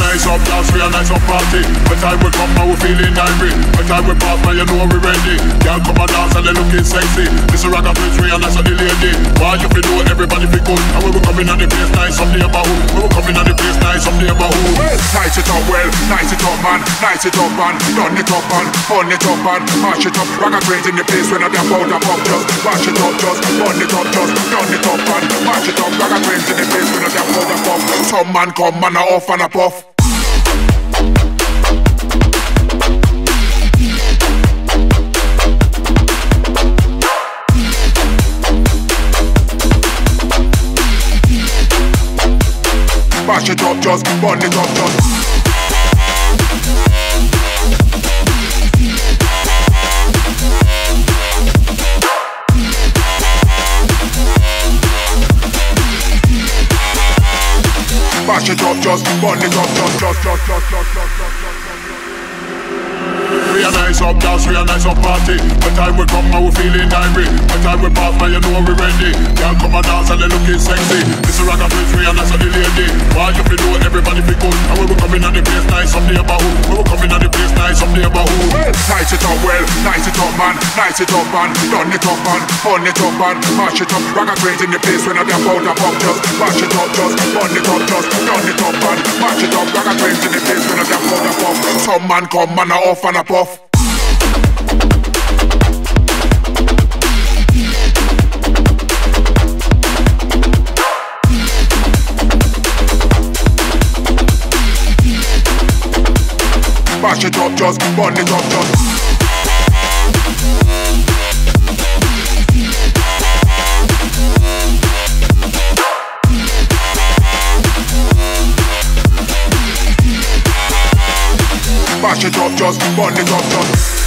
nice up dance, we a nice up party. When time will come and we feeling angry. When time will pass, man, you know we ready. Y'all come and dance and they looking sexy. This a ragga place, we a nice on the lady. Why you feel know everybody feel good? And we coming on the place nice up the about who? We coming on the place nice up the about who? Nice it up well, nice it up man, nice it up man. Done it up man, burn it up man, mash it up. Ragga great in the place when I be about to pop. Just mash it up, just burn it up, just done it up man, mash it up. Ragga great in the place when I be about to pop. Some man come man a off and a puff. Mash it up, just burn it up, just. Mash it up, just burn it up, We a nice up dance, we a nice up party. When time will come and we feeling angry. When time will pass, man, you know we ready. Y'all come and dance and they looking sexy. This a ragga place, we a nice on the lady. Why you feel know everybody feel good? And we were coming on the place nice up the about who? We were coming on the place nice up the about who? Nice it up well, nice it up man, nice it up man. Done it up man, burn it up man, mash it up. Ragga great in the place when I be about to pop. Just mash it up, just burn it up, just done it up man, mash it up. Ragga great in the place when I be about to pop. Some man come man a off and a puff. Mash it up, just burn it up, just. Mash it up, just burn it up, just.